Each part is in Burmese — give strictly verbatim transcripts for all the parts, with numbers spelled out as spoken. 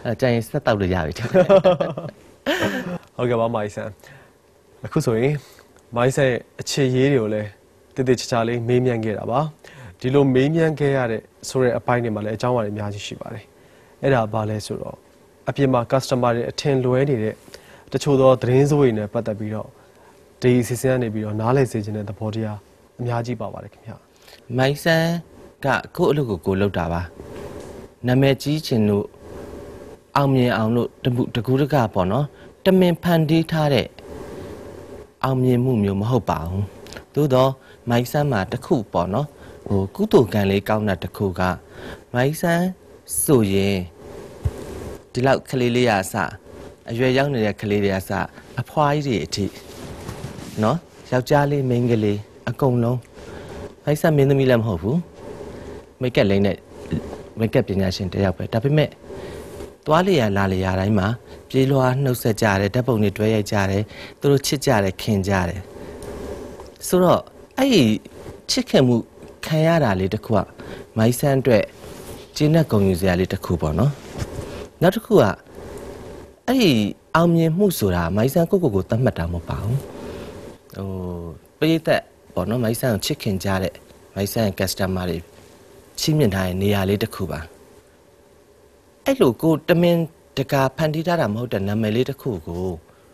အဲကြရင်ဆက်တောက်လို့ရပြီတဲ့ဟုတ်ကဲ့ပါမိုင်းဆန်အခုဆိုရင်မိုင်းဆန်ရဲ့အခြေရေးတွေကိုလည်းတည်တည်ချာချာလေးမေးမြန်းခဲ့တာပါဒီလိုမေးမြန်းခဲ့ရတဲ့ဆိုတဲ့အပိုင်းတွေမှာလည်းအကြောင်းအရာတွေအများကြီးရှိပါတယ်အဲ့ဒါဘာလဲဆိုတော့အပြင်မှာ customer တွေအထင်လွဲနေတဲ့တချို့သောသတင်းစိုးတွေနဲ့ပတ်သက်ပြီးတော့ဒီစီစဉ်ကနေပြီးတော့နားလည်စေခြင်းတဲ့သဘောတရားအများကြီးပါပါတယ်ခင်ဗျမိုင်းဆန်ကကိုယ့်အလုပ်ကိုကိုလုပ်တာပါနာမည်ကြီးချင်လို့အောင်မြင်အောင်လို့တမှုတကူတကပေါ့နော်တမင်ဖန်တီးထားတဲ့အောင်မြင်မှုမျိုးမဟုတ်ပါဘူးသို့တော့မိုင်းဆန်မှာတခုပေါ့နော်ဟိုကုသိုလ်ကံလေးကောင်းတဲ့တခုကမိုင်းဆန်ဆိုရင်ဒီလောက်ကလေးလေးရအစအရွယ်ရောက်နေတဲ့ကလေးတွေအစအဖွားကြီးတွေအထိနော်ယောက်ျားလေးမိန်းကလေးအကုန်လုံးမိုင်းဆန်မင်းသမီးလည်းမဟုတ်ဘူးမိတ်ကပ်လိမ့်နဲ့မိတ်ကပ်ပညာရှင်တယောက်ပဲဒါပေမဲ့သွားလေရလာလေရတိုင်းမှာပြေးလွှားနှုတ်ဆက်ကြတယ်ဓာတ်ပုံတွေတွဲရိုက်ကြတယ်သူတို့ချစ်ကြတယ်ခင်ကြတယ်ဆိုတော့အဲ့ဒီချစ်ခင်မှုခံရတာလေးတစ်ခုကမိုင်းဆန်းအတွက်ကျင်းတဲ့ဂုဏ်ယူစရာလေးတစ်ခုပေါ့နော်နောက်တစ်ခုကအဲ့ဒီအောင်မြင်မှုဆိုတာမိုင်းဆန်းကိုကိုကိုသတ်မှတ်တာမဟုတ်ပါဘူးဟိုပရိသတ်ပေါ့နော်မိုင်းဆန်းကိုချစ်ခင်ကြတဲ့မိုင်းဆန်းရဲ့ customer တွေချီးမြှင့်ထားတဲ့နေရာလေးတစ်ခုပါအဲ့လိုကိုတမင်တကာဖန်တီးထားတာမဟုတ်တဲ့နာမည်လေးတစ်ခုကို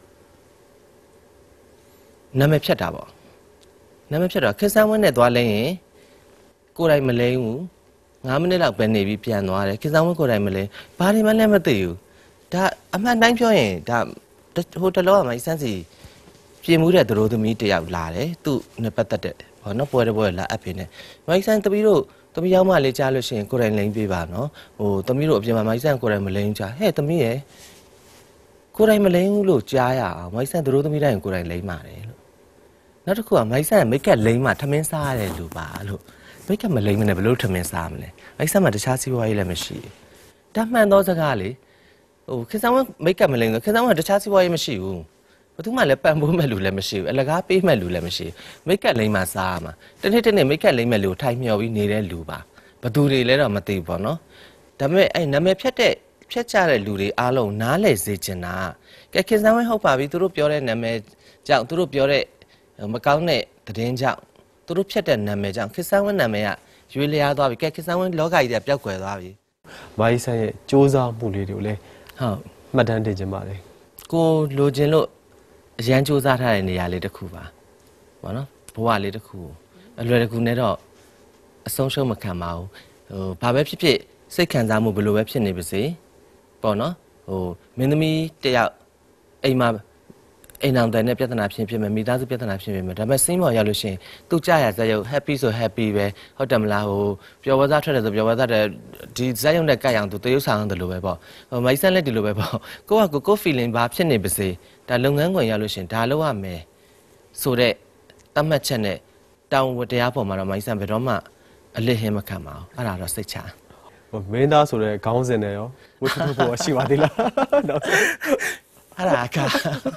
နာမည်ဖြတ်တာပေါ့နာမည်ဖြတ်တော့ခက်ဆန်းဝင်းနဲ့သွားလဲရင်ကိုယ်တိုင်မလဲဘူးငါးမိနစ်လောက်ပဲနေပြီးပြန်သွားတယ်ခက်ဆန်းဝင်းကိုယ်တိုင်မလဲဘာတွေမှလည်းမသိဘူးဒါအမှန်တိုင်းပြောရင်ဒါဟိုတလောကမိုင်းဆန်းစီပြင်မှုတဲ့သရိုးသမီးတယောက်လာတယ်သူ့နဲ့ပတ်သက်တဲ့ဘောနော်ပွဲတဲ့ပွဲလာအပ်ပြင်းနဲ့မိုင်းဆန်းတပီးတို့တမီးရောက်မှလေးကြားလို့ရှိရင်ကိုယ်တိုင်လိမ့်ပေးပါနော်ဟိုတမီးတို့အပြင်မှာမိုင်းဆန်ကိုယ်တိုင်မလိမ့်ကြဟဲ့တမီးရဲ့ကိုယ်တိုင်မလိမ့်ဘူးလို့ကြားရအောင်မိုင်းဆန်တို့တမီးတိုင်းကိုယ်တိုင်လိမ့်ပါတယ်လို့နောက်တစ်ခုကမိုင်းဆန်မိတ်ကက်လိမ့်မှထမင်းစားရတယ်လို့ပါလို့မိတ်ကက်မလိမ့်မနဲ့ဘလို့ထမင်းစားမလဲမိုင်းဆန်မှာတခြားစီးပွားရေးလည်းမရှိဘူးတမှန်သောစကားလေဟိုခင်ဆောင်မိတ်ကက်မလိမ့်ဆိုခင်ဆောင်ကတခြားစီးပွားရေးမရှိဘူးဘယ်သူမှလည်းပံ့ပိုးမဲ့လူလည်းမရှိဘူးအလကားပေးမဲ့လူလည်းမရှိဘူးမိတ်ကက်လိမ့်မှစားရမှာတနေ့တနေ့မိတ်ကက်လိမ့်မဲ့လူထိုင်မျောပြီးနေတဲ့လူပါဘသူတွေလဲတော့မသိဘူးပေါ့နော်ဒါပေမဲ့အဲ့နာမည်ဖြတ်တဲ့ဖြတ်ကြတဲ့လူတွေအားလုံးနားလည်စေချင်တာကဲခင်စမ်းဝင်းဟုတ်ပါပြီသူတို့ပြောတဲ့နာမည်ကြောင့်သူတို့ပြောတဲ့မကောင်းတဲ့သတင်းကြောင့်သူတို့ဖြတ်တဲ့နာမည်ကြောင့်ခင်စမ်းဝင်းနာမည်ကရွေးလျားသွားပြီကဲခင်စမ်းဝင်းလောကကြီးကပျောက်ကွယ်သွားပြီမိုင်းဆန်ရဲ့စူးစမ်းမှုလေးတွေကိုလည်းဟုတ်မှတ်တမ်းတင်ခြင်းပါတယ်ကိုလိုချင်လို့အရန်စူးစမ်းထားတဲ့နေရာလေးတစ်ခုပါပေါ့နော်ဘဝလေးတစ်ခုအလွယ်တကူနဲ့တော့အဆုံးရှုံးမခံပါဘူးဟိုဘာပဲဖြစ်ဖြစ်စိတ်ခံစားမှုဘယ်လိုပဲဖြစ်နေပါစေပေါ့နော်ဟိုမင်းသမီးတယောက်အိမ်မှာအိမ်အောင်တဲ့ပြဿနာဖြစ်ဖြစ်မယ်မိသားစုပြဿနာဖြစ်ဖြစ်မယ်ဒါပေမဲ့စိတ်မော်ရောက်လို့ရှိရင်သူကြရဇက်ရုပ် happy ဆို happy ပဲဟုတ်တယ်မလားဟိုပျော်ဝသားထွက်တယ်ဆိုပျော်ဝသားတယ်ဒီဇက်ရုပ်နဲ့ကြိုက်အောင်သူတရုပ်ဆောင်တယ်လို့ပဲပေါ့ဟိုမိုက်ဆန်လက်ဒီလိုပဲပေါ့ကိုကကိုကို feeling ဘာဖြစ်နေပါစေဒါလုပ်ငန်းခွင်ရောက်လို့ရှိရင်ဒါလုပ်ရမယ်ဆိုတဲ့တတ်မှတ်ချက်နဲ့တောင်းဝတရားပေါ်မှာတော့မိုက်ဆန်ဘယ်တော့မှအလစ်ဟင်းမခံပါဘူးအဲ့ဒါတော့စိတ်ချမင်းသားဆိုတဲ့ခေါင်းစဉ်နဲ့ရောဝတ်ထုပ်ပေါ်ရှိပါသေးလားတော့အဲ့ဒါက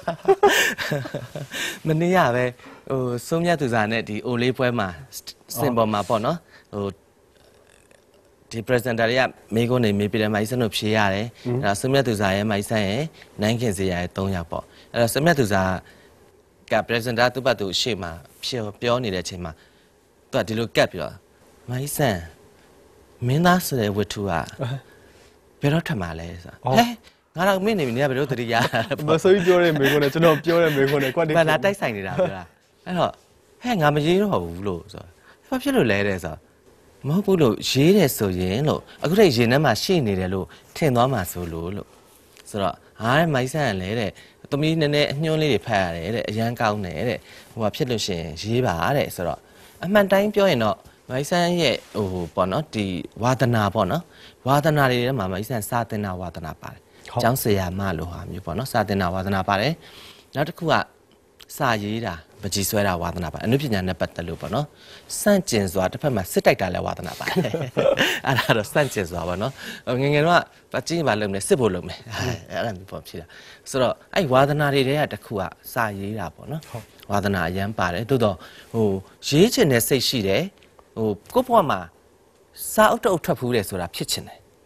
မနေ့ကပဲဟိုစုံမြတ်သူစာနဲ့ဒီအိုလေးပွဲမှာစင်ပေါ်မှာပေါ့နော်ဟိုဒီ presenter တွေကမိကုန်းနေမေးပြတယ်မိုင်းဆန်တို့ဖြေရတယ်အဲ့ဒါစုံမြတ်သူစာရဲ့မိုင်းဆန်ရဲ့နိုင်ခင်စရာရဲ့သုံးယောက်ပေါ့အဲ့တော့စုံမြတ်သူစာက presenter သူ့ဘက်သူအရှိမပြောနေတဲ့အချိန်မှာသူကဒီလိုကတ်ပြောမိုင်းဆန်မင်းသားဆိုတဲ့ဝတ္ထုကဘယ်တော့ထမှာလဲဆိုဟဲ့ငါတော့မင်းနေပြီနေကဘယ်လိုတတိယမဆိုးပြောတဲ့မိကုန်းနဲ့ကျွန်တော်ပြောတဲ့မိကုန်းနဲ့ကွက်နေဘာလာတိုက်ဆိုင်နေတာပြောတာအဲ့တော့ဟဲ့ငါမရေးတော့ဘူးလို့ဆိုဘာဖြစ်လို့လဲတဲ့ဆိုမဟုတ်ဘူးလို့ရေးတယ်ဆိုရင်လို့အခုတည်းရင်ထဲမှာရှိနေတယ်လို့ထင်သွားမှာဆိုလို့လို့ဆိုတော့ဟာမိုင်းဆန်ကလည်းတဲ့သမီးနည်းနည်းအညွှန်းလေးတွေဖတ်ရတယ်တဲ့အရန်ကောင်းတယ်တဲ့ဟိုကဖြစ်လို့ရှိရင်ရေးပါတဲ့ဆိုတော့အမှန်တိုင်းပြောရင်တော့မိုင်းဆန်ရဲ့ဟိုပေါ့နော်ဒီဝါသနာပေါ့နော်ဝါသနာတွေထဲမှာမိုင်းဆန်စာသင်တာဝါသနာပါတယ်ကျောင်းဆရာမလို့ဟာမျိုးပေါ့နော်စာသင်တာဝါသနာပါတယ်နောက်တစ်ခုကစာရေးတာပကြီးဆွဲတာဝါသနာပါအနုပညာနဲ့ပတ်သက်လို့ပေါ့နော်စန့်ကျင်စွာတစ်ဖက်မှာစစ်တိုက်တာလည်းဝါသနာပါတယ်အဲ့ဒါတော့စန့်ကျင်စွာပေါ့နော်ငငယ်တော့ပကြီးပါလုံးမယ်စစ်ဖို့လုံးမယ်အဲ့ဒါမျိုးပေါ့ဖြစ်တာဆိုတော့အဲ့ဝါသနာတွေတဲကတစ်ခုကစာရေးတာပေါ့နော်ဝါသနာအရန်ပါတယ်တိုးတော့ဟိုရေးချင်တဲ့စိတ်ရှိတယ်ဟိုကိုယ့်ဘဝမှာစာအုပ်တအုပ်ထွက်ဖူးတယ်ဆိုတာဖြစ်ချင်တယ်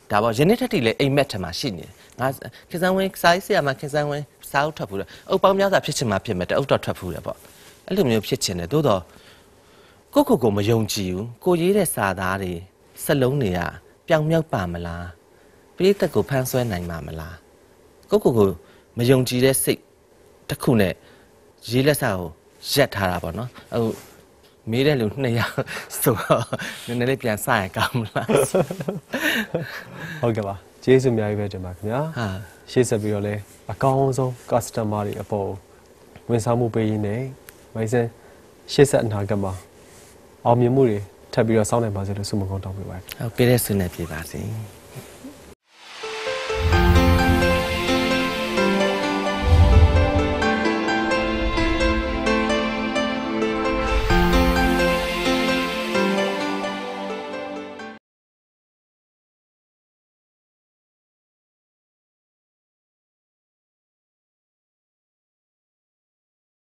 ဒါပေါ့ယနေ့ထက်ထိလည်းအိမ်မက်ထမှာရှိနေတယ်ငါခင်စန်းဝင်းစာရေးဆရာမခင်စန်းဝင်းစာအုပ်ထွက်ဖူးတယ်အုပ်ပေါင်းများစွာဖြစ်ချင်မှဖြစ်မယ်တအုပ်တော့ထွက်ဖူးတယ်ပေါ့အဲ့လိုမျိုးဖြစ်ချင်တယ်သို့တော့ကိုကိုကိုမယုံကြည်ဘူးကိုရေးတဲ့စာသားတွေစက်လုံးတွေကပြောင်မြောက်ပါမလားပြိတ္တကိုဖန်ဆွဲနိုင်မှာမလားကိုကိုကိုမယုံကြည်တဲ့စိတ်တစ်ခုနဲ့ရေးလက်စာကိုရက်ထားတာပေါ့နော်ဟိုမေးတဲ့လူနှစ်ယောက်ဆိုတော့နည်းနည်းလေးပြန်စရကောင်းမလားဟုတ်ကဲ့ပါကျေးဇူးအများကြီးပဲတင်ပါခင်ဗျာဟာရှေ့ဆက်ပြီးတော့လဲအကောင်းဆုံး customer တွေအပေါ်ဝန်ဆောင်မှုပေးရင်းနဲ့မိုင်းစံရှေ့ဆက်အနာဂတ်မှာအောင်မြင်မှုတွေထပ်ပြီးတော့စောင့်နိုင်ပါစေလို့ဆုမကောင်းတောင်းပေးပါတယ်ဟုတ်ကဲ့တဲ့ဆုနဲ့ပြပါစေ